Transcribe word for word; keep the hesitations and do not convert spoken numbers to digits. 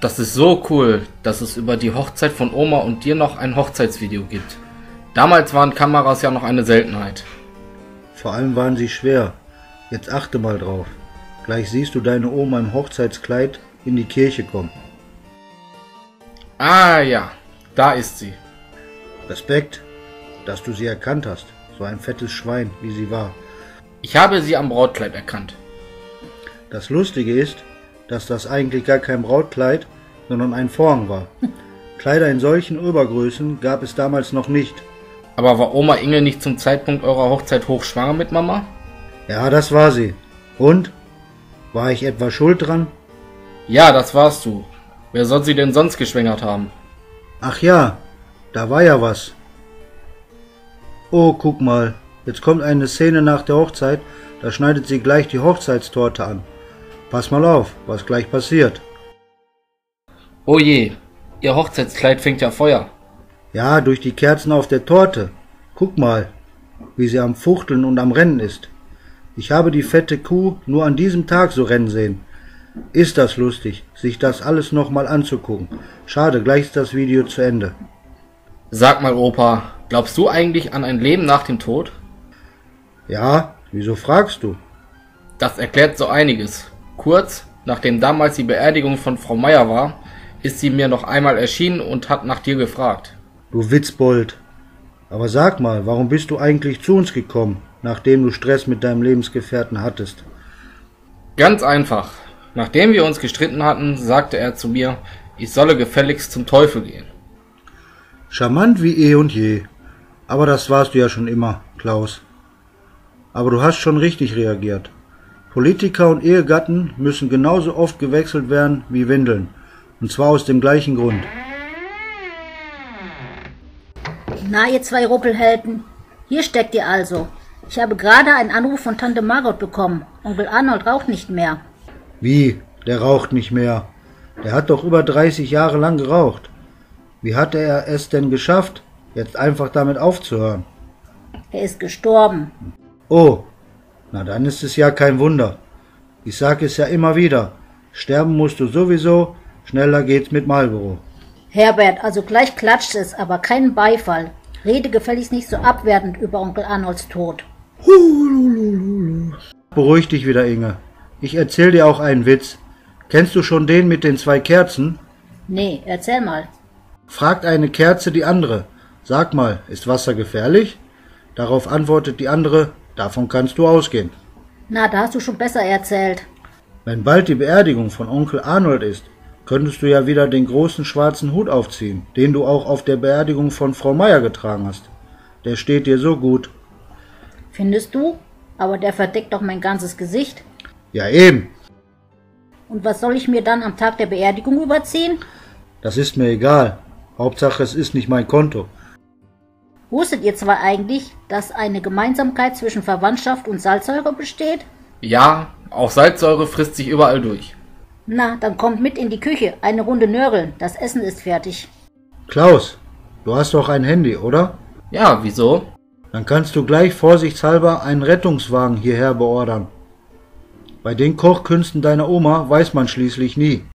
Das ist so cool, dass es über die Hochzeit von Oma und dir noch ein Hochzeitsvideo gibt. Damals waren Kameras ja noch eine Seltenheit. Vor allem waren sie schwer. Jetzt achte mal drauf. Gleich siehst du deine Oma im Hochzeitskleid in die Kirche kommen. Ah ja, da ist sie. Respekt, dass du sie erkannt hast. So ein fettes Schwein, wie sie war. Ich habe sie am Brautkleid erkannt. Das Lustige ist, dass das eigentlich gar kein Brautkleid, sondern ein Vorhang war. Kleider in solchen Obergrößen gab es damals noch nicht. Aber war Oma Inge nicht zum Zeitpunkt eurer Hochzeit hochschwanger mit Mama? Ja, das war sie. Und? War ich etwa schuld dran? Ja, das warst du. Wer soll sie denn sonst geschwängert haben? Ach ja, da war ja was. Oh, guck mal, jetzt kommt eine Szene nach der Hochzeit, da schneidet sie gleich die Hochzeitstorte an. Pass mal auf, was gleich passiert. Oh je, ihr Hochzeitskleid fängt ja Feuer. Ja, durch die Kerzen auf der Torte. Guck mal, wie sie am Fuchteln und am Rennen ist. Ich habe die fette Kuh nur an diesem Tag so rennen sehen. Ist das lustig, sich das alles nochmal anzugucken. Schade, gleich ist das Video zu Ende. Sag mal, Opa, glaubst du eigentlich an ein Leben nach dem Tod? Ja, wieso fragst du? Das erklärt so einiges. Kurz, nachdem damals die Beerdigung von Frau Meier war, ist sie mir noch einmal erschienen und hat nach dir gefragt. Du Witzbold. Aber sag mal, warum bist du eigentlich zu uns gekommen, nachdem du Stress mit deinem Lebensgefährten hattest? Ganz einfach. Nachdem wir uns gestritten hatten, sagte er zu mir, ich solle gefälligst zum Teufel gehen. Charmant wie eh und je. Aber das warst du ja schon immer, Klaus. Aber du hast schon richtig reagiert. Politiker und Ehegatten müssen genauso oft gewechselt werden wie Windeln. Und zwar aus dem gleichen Grund. Na, ihr zwei Ruppelhelden, hier steckt ihr also. Ich habe gerade einen Anruf von Tante Margot bekommen. Onkel Arnold raucht nicht mehr. Wie? Der raucht nicht mehr? Der hat doch über dreißig Jahre lang geraucht. Wie hat er es denn geschafft, jetzt einfach damit aufzuhören? Er ist gestorben. Oh, na dann ist es ja kein Wunder. Ich sage es ja immer wieder. Sterben musst du sowieso, schneller geht's mit Marlboro. Herbert, also gleich klatscht es, aber keinen Beifall. Rede gefälligst nicht so abwertend über Onkel Arnolds Tod. Beruhig dich wieder, Inge. Ich erzähl dir auch einen Witz. Kennst du schon den mit den zwei Kerzen? Nee, erzähl mal. Fragt eine Kerze die andere. Sag mal, ist Wasser gefährlich? Darauf antwortet die andere, davon kannst du ausgehen. Na, da hast du schon besser erzählt. Wenn bald die Beerdigung von Onkel Arnold ist, könntest du ja wieder den großen schwarzen Hut aufziehen, den du auch auf der Beerdigung von Frau Meier getragen hast. Der steht dir so gut. Findest du? Aber der verdeckt doch mein ganzes Gesicht. Ja eben. Und was soll ich mir dann am Tag der Beerdigung überziehen? Das ist mir egal. Hauptsache, es ist nicht mein Konto. Wusstet ihr zwar eigentlich, dass eine Gemeinsamkeit zwischen Verwandtschaft und Salzsäure besteht? Ja, auch Salzsäure frisst sich überall durch. Na, dann kommt mit in die Küche, eine Runde nörgeln, das Essen ist fertig. Klaus, du hast doch ein Handy, oder? Ja, wieso? Dann kannst du gleich vorsichtshalber einen Rettungswagen hierher beordern. Bei den Kochkünsten deiner Oma weiß man schließlich nie.